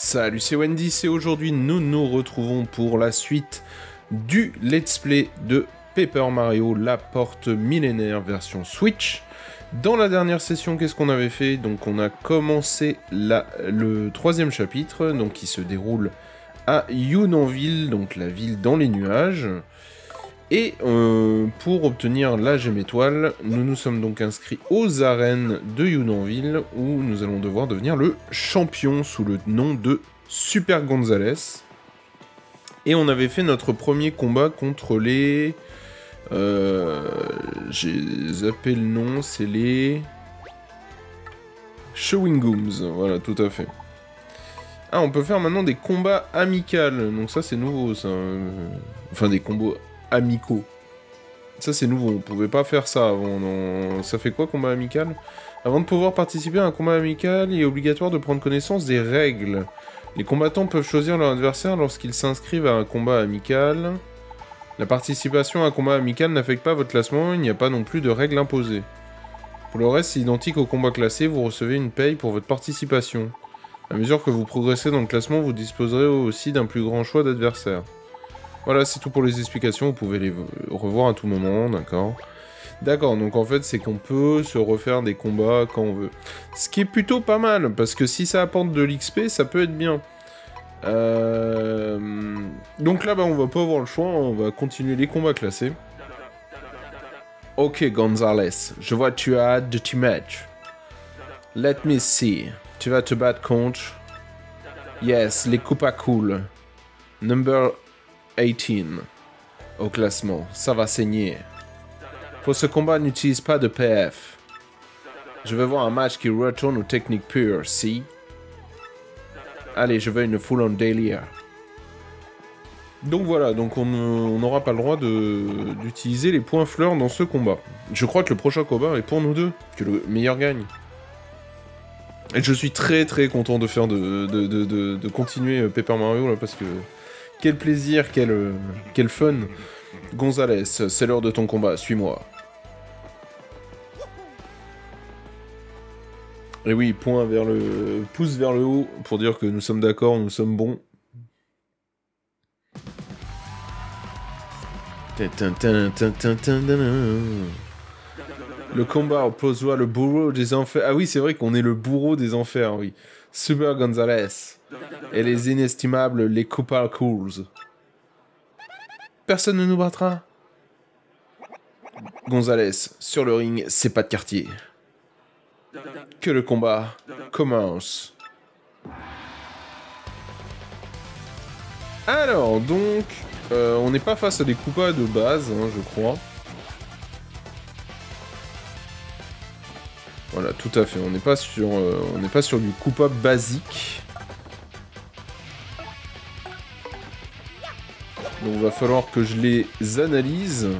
Salut, c'est Wendy, et aujourd'hui nous nous retrouvons pour la suite du let's play de Paper Mario, la porte millénaire version Switch. Dans la dernière session, qu'est-ce qu'on avait fait? Donc on a commencé le troisième chapitre, donc qui se déroule à Unonville, donc la ville dans les nuages. Et pour obtenir la gemme étoile, nous nous sommes donc inscrits aux arènes de Unonville, où nous allons devoir devenir le champion sous le nom de Super Gonzales. Et on avait fait notre premier combat contre les... j'ai zappé le nom, c'est les... Chewingoums, voilà, tout à fait. Ah, on peut faire maintenant des combats amicaux, donc ça c'est nouveau, ça. Enfin, des combos amicaux. Ça c'est nouveau, on pouvait pas faire ça avant. Non. Ça fait quoi, combat amical? Avant de pouvoir participer à un combat amical, il est obligatoire de prendre connaissance des règles. Les combattants peuvent choisir leur adversaire lorsqu'ils s'inscrivent à un combat amical. La participation à un combat amical n'affecte pas votre classement, il n'y a pas non plus de règles imposées. Pour le reste, c'est identique au combat classé, vous recevez une paye pour votre participation. À mesure que vous progressez dans le classement, vous disposerez aussi d'un plus grand choix d'adversaires. Voilà, c'est tout pour les explications, vous pouvez les revoir à tout moment, d'accord. D'accord, donc en fait, c'est qu'on peut se refaire des combats quand on veut. Ce qui est plutôt pas mal, parce que si ça apporte de l'XP, ça peut être bien. Donc là, bah, on va pas avoir le choix, on va continuer les combats classés. Ok, Gonzales, je vois que tu as hâte de team match. Let me see. Tu vas te battre contre... Yes, les Koopa Cool. Number 18. Au classement, ça va saigner. Pour ce combat, n'utilise pas de PF. Je veux voir un match qui retourne aux techniques pures, si. Allez, je veux une full-on délire. Donc voilà, donc on n'aura pas le droit d'utiliser les points fleurs dans ce combat. Je crois que le prochain combat est pour nous deux, que le meilleur gagne. Et je suis très très content de faire de continuer Paper Mario là, parce que quel plaisir, quel fun. Gonzales, c'est l'heure de ton combat, suis-moi. Et oui, pouce vers le haut pour dire que nous sommes d'accord, nous sommes bons. Le combat oppose-toi le bourreau des enfers. Ah oui, c'est vrai qu'on est le bourreau des enfers, oui. Super Gonzales. Et les inestimables, les Koopa Cools. Personne ne nous battra. Gonzales, sur le ring, c'est pas de quartier. Que le combat commence. Alors, donc, on n'est pas face à des Koopas de base, hein, je crois. Voilà, tout à fait. On n'est pas sur du Koopa basique. Donc, il va falloir que je les analyse.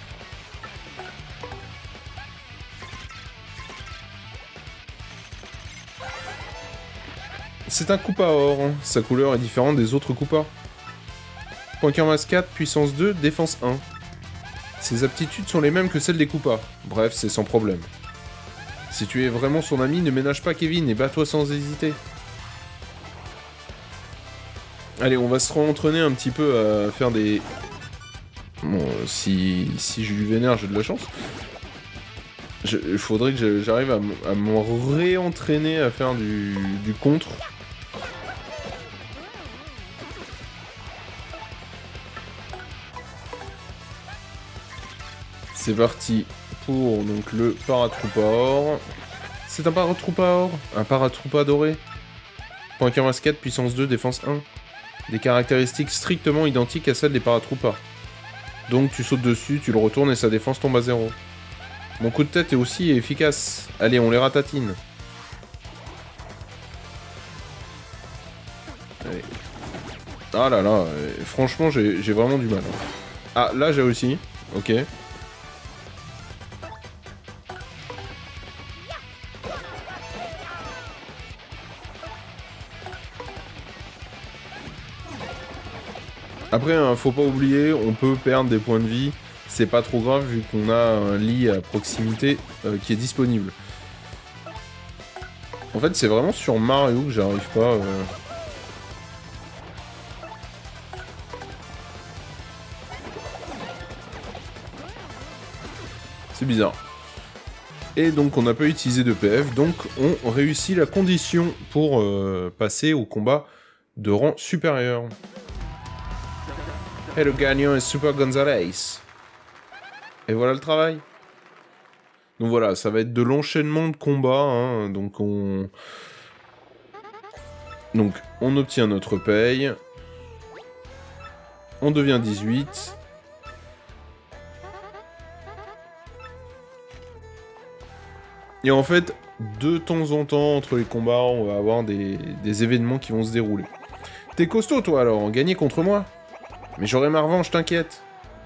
C'est un Koopa or. Hein. Sa couleur est différente des autres Koopas. Pointeur masse 4, puissance 2, défense 1. Ses aptitudes sont les mêmes que celles des Koopas. Bref, c'est sans problème. Si tu es vraiment son ami, ne ménage pas Kevin et bats-toi sans hésiter. Allez, on va se rentraîner un petit peu à faire des... Bon, si je lui vénère, j'ai de la chance. Il faudrait que j'arrive à me réentraîner à faire du contre. C'est parti pour donc le Paratroopa or. C'est un Paratroopa or? Un Paratroopa doré. Point 4, puissance 2, défense 1. Des caractéristiques strictement identiques à celles des Paratroopas. Donc tu sautes dessus, tu le retournes et sa défense tombe à 0. Mon coup de tête est aussi efficace. Allez, on les ratatine. Allez. Ah là là, franchement j'ai vraiment du mal. Ah, là j'ai réussi. Ok. Après, hein, faut pas oublier, on peut perdre des points de vie, c'est pas trop grave vu qu'on a un lit à proximité qui est disponible. En fait, c'est vraiment sur Mario que j'arrive pas... C'est bizarre. Et donc on n'a pas utilisé de PF, donc on réussit la condition pour passer au combat de rang supérieur. Et le gagnant est Super Gonzalez. Et voilà le travail. Donc voilà, ça va être de l'enchaînement de combats, hein, donc on obtient notre paye. On devient 18. Et en fait, de temps en temps, entre les combats, on va avoir des événements qui vont se dérouler. T'es costaud, toi, alors, gagner contre moi? Mais j'aurai ma revanche, t'inquiète.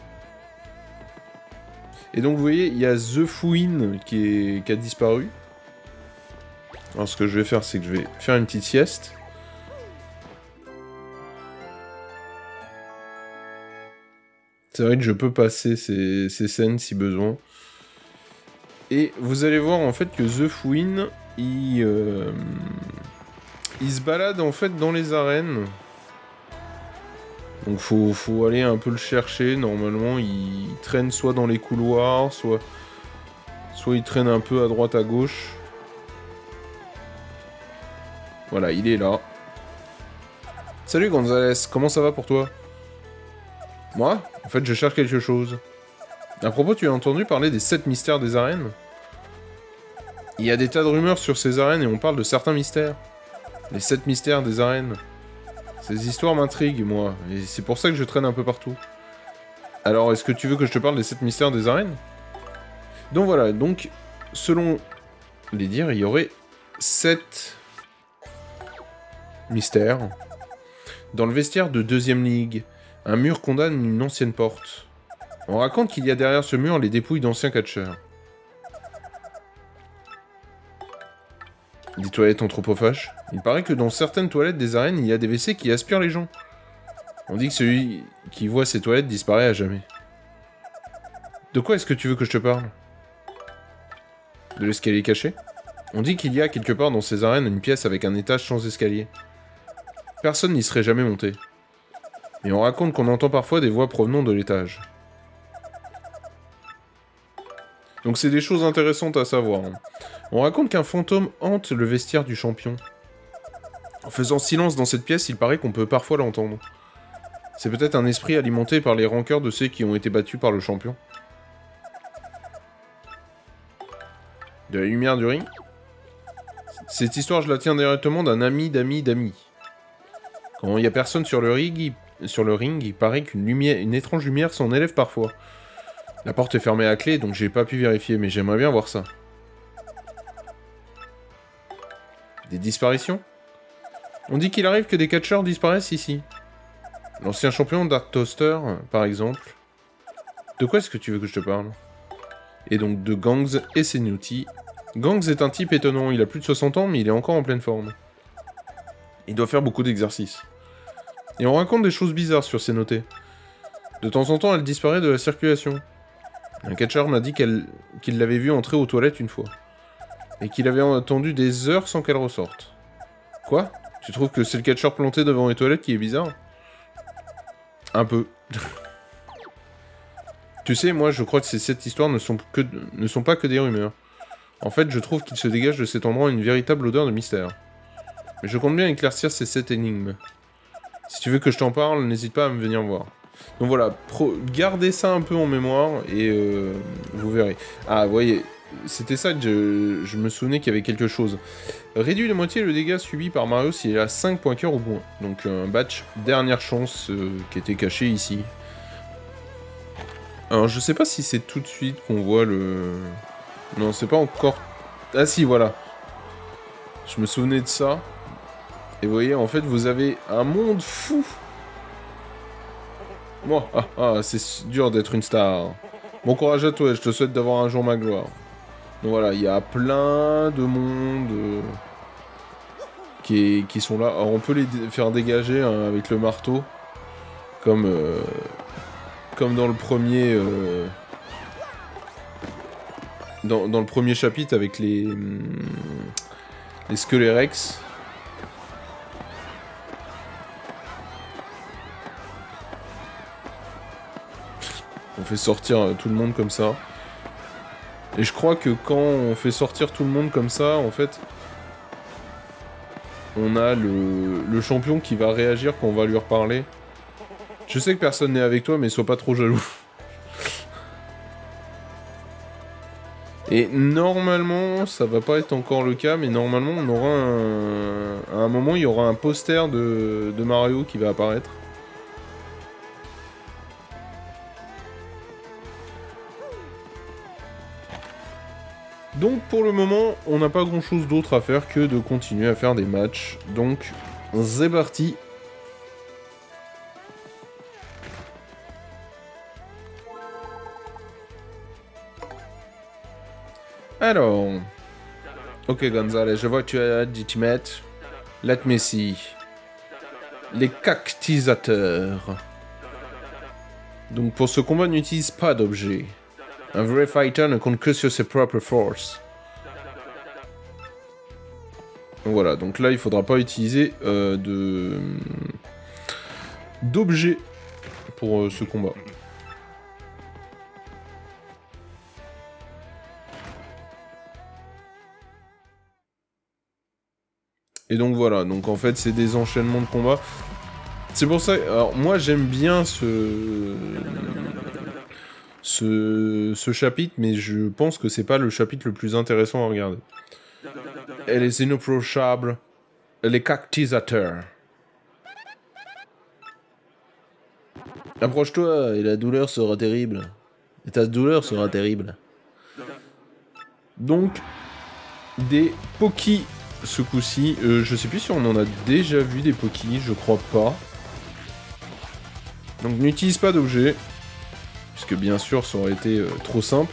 Et donc, vous voyez, il y a The Fouine qui a disparu. Alors, ce que je vais faire, c'est que je vais faire une petite sieste. C'est vrai que je peux passer ces scènes si besoin. Et vous allez voir en fait que The Fouine, il se balade en fait dans les arènes. Donc faut aller un peu le chercher. Normalement, il traîne soit dans les couloirs, soit il traîne un peu à droite à gauche. Voilà, il est là. Salut Gonzalez, comment ça va pour toi? Moi? En fait, je cherche quelque chose. À propos, tu as entendu parler des 7 mystères des arènes? Il y a des tas de rumeurs sur ces arènes et on parle de certains mystères. Les 7 mystères des arènes. Ces histoires m'intriguent, moi, et c'est pour ça que je traîne un peu partout. Alors, est-ce que tu veux que je te parle des 7 mystères des arènes? Donc voilà, donc, selon les dires, il y aurait 7 mystères. Dans le vestiaire de 2ème Ligue, un mur condamne une ancienne porte. On raconte qu'il y a derrière ce mur les dépouilles d'anciens catcheurs. Des toilettes anthropophages. Il paraît que dans certaines toilettes des arènes, il y a des WC qui aspirent les gens. On dit que celui qui voit ces toilettes disparaît à jamais. De quoi est-ce que tu veux que je te parle? De l'escalier caché? On dit qu'il y a quelque part dans ces arènes une pièce avec un étage sans escalier. Personne n'y serait jamais monté. Et on raconte qu'on entend parfois des voix provenant de l'étage. Donc c'est des choses intéressantes à savoir. On raconte qu'un fantôme hante le vestiaire du champion. En faisant silence dans cette pièce, il paraît qu'on peut parfois l'entendre. C'est peut-être un esprit alimenté par les rancœurs de ceux qui ont été battus par le champion. De la lumière du ring? Cette histoire, je la tiens directement d'un ami d'amis d'amis. Quand il n'y a personne sur le ring, il paraît une étrange lumière s'en élève parfois. La porte est fermée à clé, donc j'ai pas pu vérifier, mais j'aimerais bien voir ça. Des disparitions? On dit qu'il arrive que des catcheurs disparaissent ici. L'ancien champion Dark Toaster, par exemple. De quoi est-ce que tu veux que je te parle? Et donc de Gangs et Senuti. Gangs est un type étonnant, il a plus de 60 ans, mais il est encore en pleine forme. Il doit faire beaucoup d'exercices. Et on raconte des choses bizarres sur ses notés. De temps en temps, elle disparaît de la circulation. Un catcheur m'a dit qu'il l'avait vue entrer aux toilettes une fois. Et qu'il avait attendu des heures sans qu'elle ressorte. Quoi? Tu trouves que c'est le catcheur planté devant les toilettes qui est bizarre? Un peu. Tu sais, moi je crois que cette histoire ne sont pas que des rumeurs. En fait, je trouve qu'il se dégage de cet endroit une véritable odeur de mystère. Mais je compte bien éclaircir ces 7 énigmes. Si tu veux que je t'en parle, n'hésite pas à me venir voir. Donc voilà, gardez ça un peu en mémoire et vous verrez. Ah, vous voyez, c'était ça que je me souvenais qu'il y avait quelque chose. Réduit de moitié le dégât subi par Mario s'il est à 5 points cœur ou moins. Donc un batch dernière chance qui était caché ici. Alors je sais pas si c'est tout de suite qu'on voit le... Non, c'est pas encore... Ah si, voilà. Je me souvenais de ça. Et vous voyez, en fait, vous avez un monde fou. Moi, c'est dur d'être une star. Bon courage à toi, je te souhaite d'avoir un jour ma gloire. Donc voilà, il y a plein de monde qui sont là. Alors on peut les faire dégager hein, avec le marteau. Comme dans le premier... Dans le premier chapitre avec les Skelérex. On fait sortir tout le monde comme ça. Et je crois que quand on fait sortir tout le monde comme ça, en fait, on a le champion qui va réagir quand on va lui reparler. Je sais que personne n'est avec toi, mais sois pas trop jaloux. Et normalement, ça va pas être encore le cas, mais normalement, on aura à un moment, il y aura un poster de Mario qui va apparaître. Donc pour le moment, on n'a pas grand chose d'autre à faire que de continuer à faire des matchs. Donc, c'est parti. Alors... Ok Gonzalez, je vois que tu as dit t'y mettre. Let me see. Les cactisateurs. Donc pour ce combat, n'utilise pas d'objet. Un vrai fighter ne compte que sur ses propres forces. Voilà, donc là il faudra pas utiliser d'objet pour ce combat. Et donc voilà, donc en fait c'est des enchaînements de combats. C'est pour ça, alors moi j'aime bien ce chapitre, mais je pense que c'est pas le chapitre le plus intéressant à regarder. Elle est inapprochable, les cactisateurs. Approche-toi et la douleur sera terrible. Et ta douleur sera terrible. Donc, des Poki ce coup-ci. Je sais plus si on en a déjà vu des Poki, je crois pas. Donc n'utilise pas d'objet. Puisque bien sûr ça aurait été trop simple.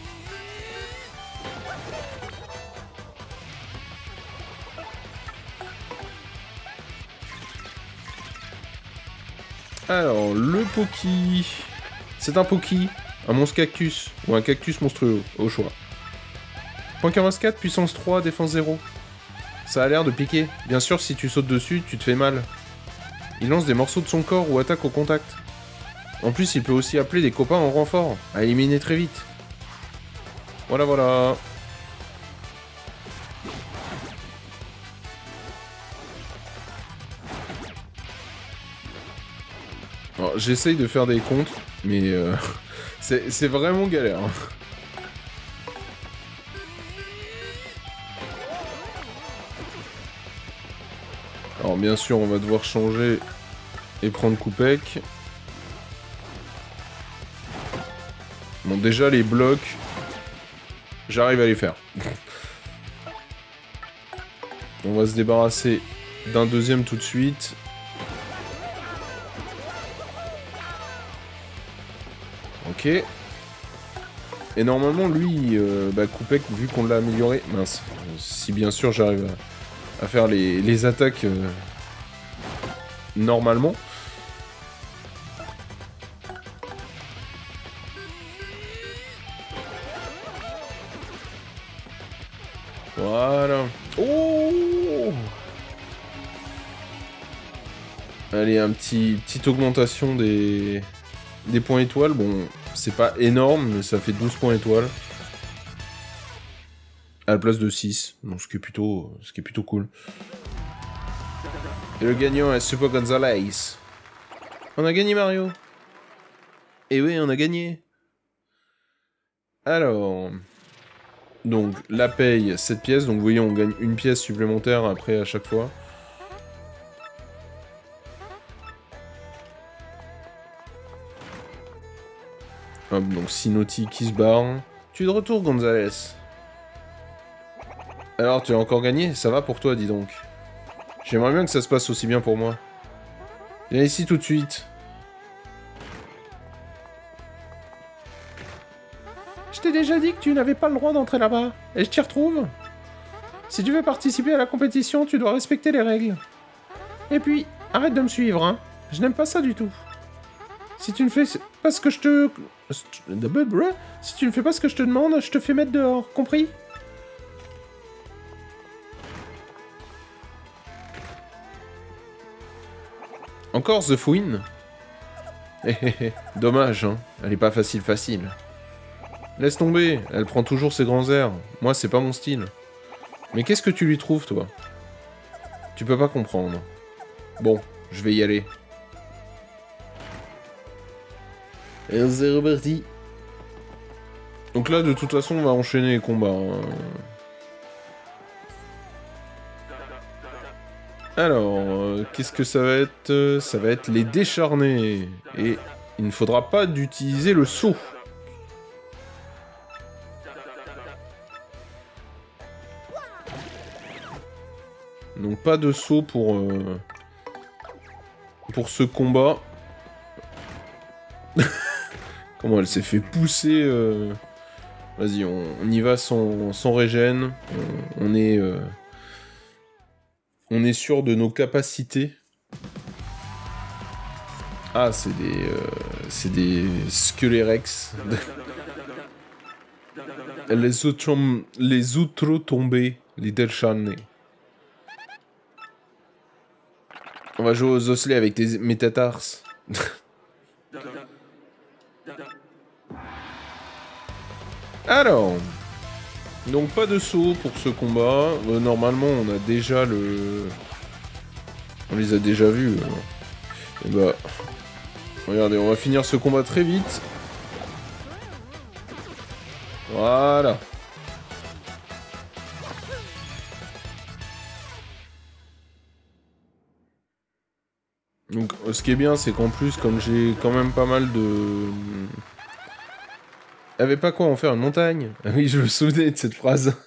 Alors, le Poki... C'est un Poki, un monstre cactus, ou un cactus monstrueux, au choix. Point 44, puissance 3, défense 0. Ça a l'air de piquer. Bien sûr, si tu sautes dessus, tu te fais mal. Il lance des morceaux de son corps ou attaque au contact. En plus, il peut aussi appeler des copains en renfort, à éliminer très vite. Voilà, voilà. Alors, j'essaye de faire des comptes, mais c'est vraiment galère. Hein. Alors bien sûr, on va devoir changer et prendre Koupek. Bon, déjà les blocs, j'arrive à les faire. On va se débarrasser d'un deuxième tout de suite. Ok. Et normalement, lui, Koupek, vu qu'on l'a amélioré... Mince. Si bien sûr j'arrive à faire les attaques normalement. Voilà. Oh! Allez, petite augmentation des points étoiles. Bon, c'est pas énorme, mais ça fait 12 points étoiles. À la place de 6, donc ce qui est plutôt cool. Et le gagnant est Super Gonzalez. On a gagné Mario. Et oui, on a gagné. Alors... Donc, la paye, 7 pièces. Donc, vous voyez, on gagne une pièce supplémentaire après à chaque fois. Hop, donc Sinoti qui se barre. Tu es de retour, Gonzalez. Alors, tu as encore gagné? Ça va pour toi, dis donc. J'aimerais bien que ça se passe aussi bien pour moi. Viens ici tout de suite. Je t'ai déjà dit que tu n'avais pas le droit d'entrer là-bas. Et je t'y retrouve. Si tu veux participer à la compétition, tu dois respecter les règles. Et puis, arrête de me suivre, hein. Je n'aime pas ça du tout. Si tu ne fais pas ce que je te... Si tu ne fais pas ce que je te demande, je te fais mettre dehors, compris? Encore The Fouine. Dommage, hein. Elle est pas facile. Laisse tomber, elle prend toujours ses grands airs. Moi, c'est pas mon style. Mais qu'est-ce que tu lui trouves, toi? Tu peux pas comprendre. Bon, je vais y aller. Et c'est reparti. Donc là, de toute façon, on va enchaîner les combats. Hein. Alors, qu'est-ce que ça va être? Ça va être les décharnés. Et il ne faudra pas d'utiliser le saut. Donc pas de saut pour ce combat. Comment elle s'est fait pousser Vas-y, on y va sans régène. On est sûr de nos capacités. Ah, c'est des Skelérex. Les outre-tombés, les décharnés. On va jouer aux osselets avec des métatars. Alors, donc pas de saut pour ce combat. Normalement, on a déjà le... On les a déjà vus. Et bah... Regardez, on va finir ce combat très vite. Voilà. Donc, ce qui est bien, c'est qu'en plus, comme j'ai quand même pas mal de... Avait pas quoi en faire une montagne? Ah oui, je me souvenais de cette phrase.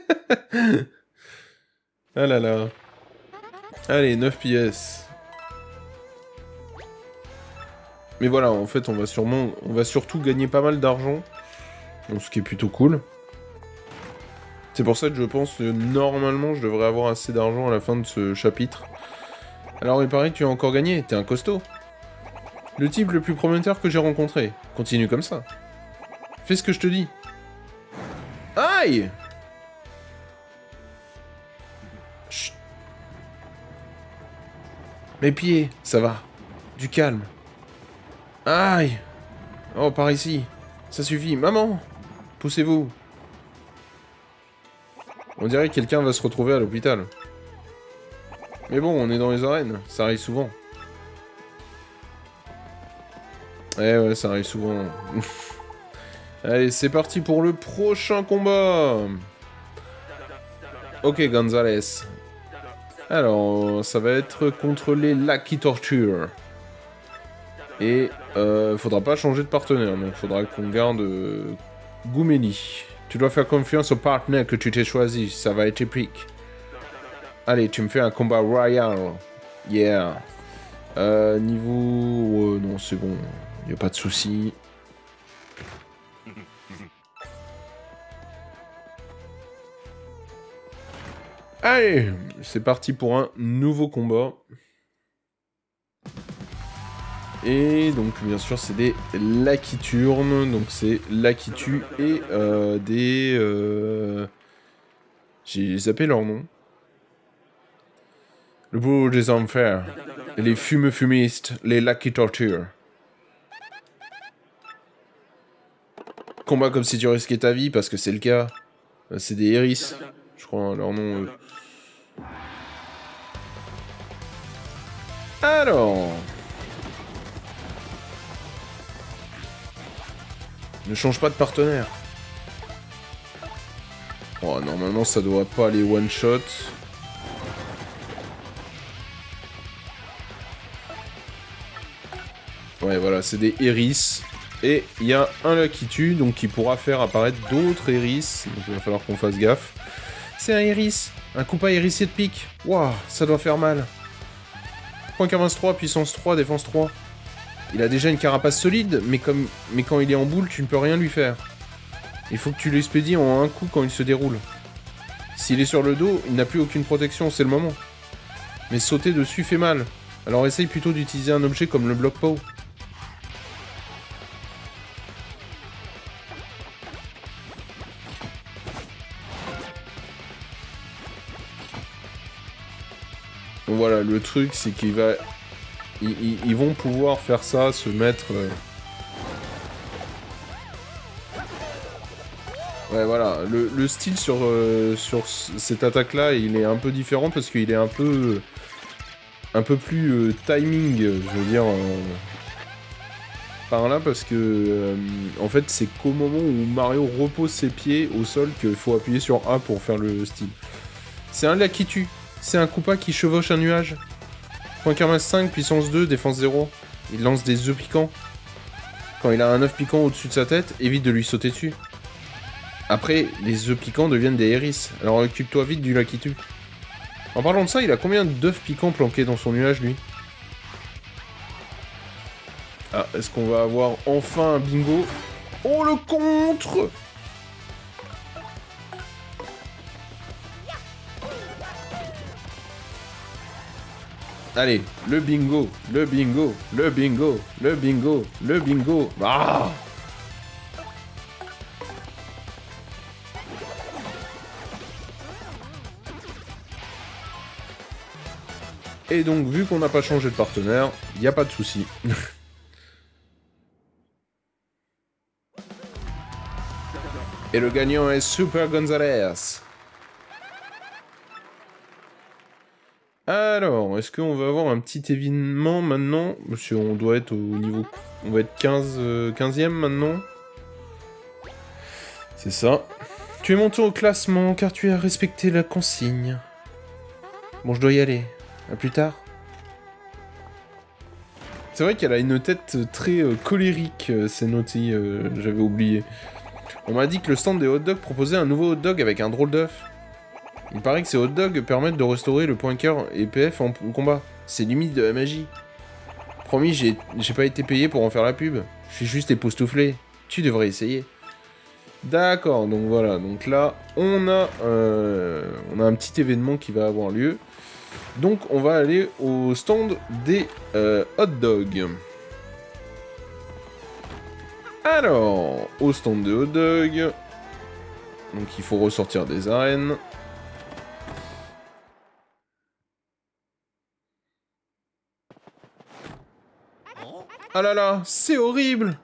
Ah là là. Allez, 9 pièces. Mais voilà, en fait, on va surtout gagner pas mal d'argent. Donc, ce qui est plutôt cool. C'est pour ça que je pense que normalement, je devrais avoir assez d'argent à la fin de ce chapitre. Alors, il paraît que tu as encore gagné. T'es un costaud. Le type le plus prometteur que j'ai rencontré. Continue comme ça. Fais ce que je te dis. Aïe! Chut. Mes pieds, ça va. Du calme. Aïe! Oh, par ici. Ça suffit. Maman! Poussez-vous. On dirait que quelqu'un va se retrouver à l'hôpital. Mais bon, on est dans les arènes. Ça arrive souvent. Eh ouais, ça arrive souvent. Allez, c'est parti pour le prochain combat. Ok, Gonzalez. Alors, ça va être contre les Lucky Torture. Et faudra pas changer de partenaire, donc faudra qu'on garde Goumeli. Tu dois faire confiance au partenaire que tu t'es choisi, ça va être épique. Allez, tu me fais un combat royal. Yeah. Niveau... non, c'est bon, y a pas de souci. Allez, c'est parti pour un nouveau combat. Et donc, bien sûr, c'est des Lakiturnes. Donc, c'est Lakitu et des... J'ai zappé leur nom. Le bourg des enfers. Les fumistes, les Lucky Torture. Combat comme si tu risquais ta vie, parce que c'est le cas. C'est des Héris. Je crois leur nom... Alors... Ne change pas de partenaire. Oh, normalement, ça doit pas aller one-shot. Ouais, voilà, c'est des Héris. Et il y a un Lakitu, donc qui pourra faire apparaître d'autres Héris. Donc il va falloir qu'on fasse gaffe. C'est un Héris. Un Koopa hérissé de pique. Waouh, ça doit faire mal. Point 43, puissance 3, défense 3. Il a déjà une carapace solide, mais quand il est en boule, tu ne peux rien lui faire. Il faut que tu l'expédies en un coup quand il se déroule. S'il est sur le dos, il n'a plus aucune protection, c'est le moment. Mais sauter dessus fait mal. Alors essaye plutôt d'utiliser un objet comme le bloc-paw. Donc voilà, le truc, c'est qu'il va... Ils vont pouvoir faire ça, se mettre... Ouais, voilà. Le style sur cette attaque-là, il est un peu différent parce qu'il est un peu plus timing, je veux dire, par là, parce que, en fait, c'est qu'au moment où Mario repose ses pieds au sol qu'il faut appuyer sur A pour faire le style. C'est un Lakitu. C'est un Koopa qui chevauche un nuage. Point Karmas 5, puissance 2, défense 0. Il lance des œufs piquants. Quand il a un œuf piquant au-dessus de sa tête, évite de lui sauter dessus. Après, les œufs piquants deviennent des hérisses, alors occupe-toi vite du Lakitu. En parlant de ça, il a combien d'œufs piquants planqués dans son nuage, lui? Ah, est-ce qu'on va avoir enfin un bingo? Oh, le contre! Allez, le bingo, le bingo, le bingo, le bingo, le bingo. Ah! Et donc, vu qu'on n'a pas changé de partenaire, il n'y a pas de souci. Et le gagnant est Super Gonzalez. Alors, est-ce qu'on va avoir un petit événement maintenant? Parce qu'on doit être au niveau... On va être 15e maintenant. C'est ça. Tu es monté au classement car tu as respecté la consigne. Bon, je dois y aller. À plus tard. C'est vrai qu'elle a une tête très colérique, c'est noté, j'avais oublié. On m'a dit que le stand des hot dogs proposait un nouveau hot dog avec un drôle d'œuf. Il paraît que ces hot dogs permettent de restaurer le point cœur et PF en combat. C'est limite de la magie. Promis, j'ai pas été payé pour en faire la pub. Je suis juste époustouflé. Tu devrais essayer. D'accord, donc voilà. Donc là, on a un petit événement qui va avoir lieu. Donc on va aller au stand des hot dogs. Alors, au stand de hot dog. Donc il faut ressortir des arènes. Ah là là, c'est horrible!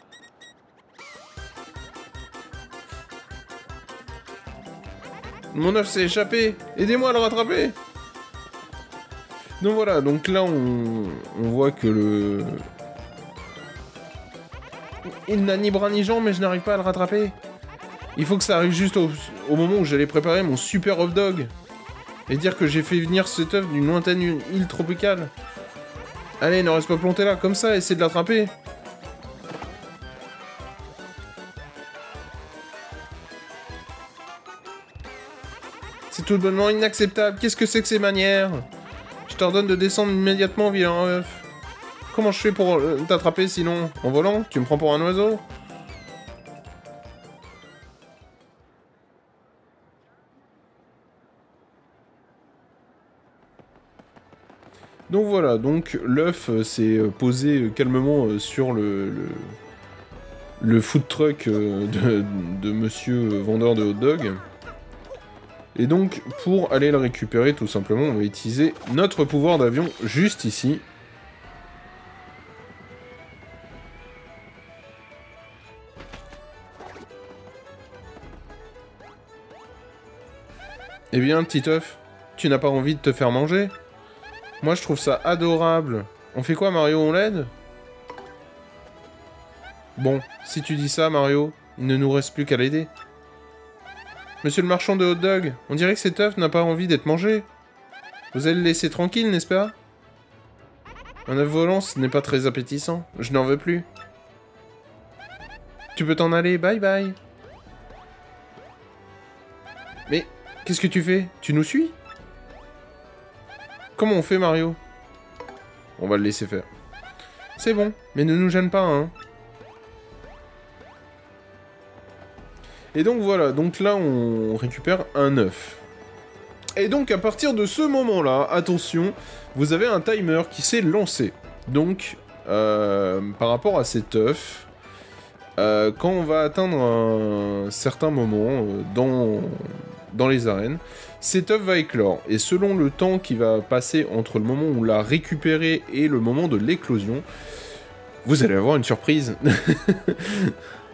Mon œuf s'est échappé! Aidez-moi à le rattraper! Donc voilà, donc là on voit que le... Il n'a ni bras ni jambes, mais je n'arrive pas à le rattraper. Il faut que ça arrive juste au moment où j'allais préparer mon super œuf dog. Et dire que j'ai fait venir cet œuf d'une lointaine île tropicale. Allez, ne reste pas planté là, comme ça, essaie de l'attraper. C'est tout bonnement inacceptable. Qu'est-ce que c'est que ces manières? Je t'ordonne de descendre immédiatement, vilain œuf. Comment je fais pour t'attraper sinon? En volant? Tu me prends pour un oiseau? Donc voilà, donc l'œuf s'est posé calmement sur le food truck de monsieur vendeur de hot dog. Et donc, pour aller le récupérer, tout simplement, on va utiliser notre pouvoir d'avion juste ici. Eh bien, petit œuf, tu n'as pas envie de te faire manger? Moi, je trouve ça adorable. On fait quoi, Mario? On l'aide? Bon, si tu dis ça, Mario, il ne nous reste plus qu'à l'aider. Monsieur le marchand de hot dog, on dirait que cet œuf n'a pas envie d'être mangé. Vous allez le laisser tranquille, n'est-ce pas? Un œuf volant, ce n'est pas très appétissant. Je n'en veux plus. Tu peux t'en aller, bye bye. Mais, qu'est-ce que tu fais? Tu nous suis? Comment on fait, Mario? On va le laisser faire. C'est bon, mais ne nous gêne pas, hein. Et donc voilà, donc là on récupère un œuf. Et donc à partir de ce moment-là, attention, vous avez un timer qui s'est lancé. Donc, par rapport à cet œuf, quand on va atteindre un certain moment dans les arènes, cet œuf va éclore. Et selon le temps qui va passer entre le moment où on l'a récupéré et le moment de l'éclosion, vous allez avoir une surprise.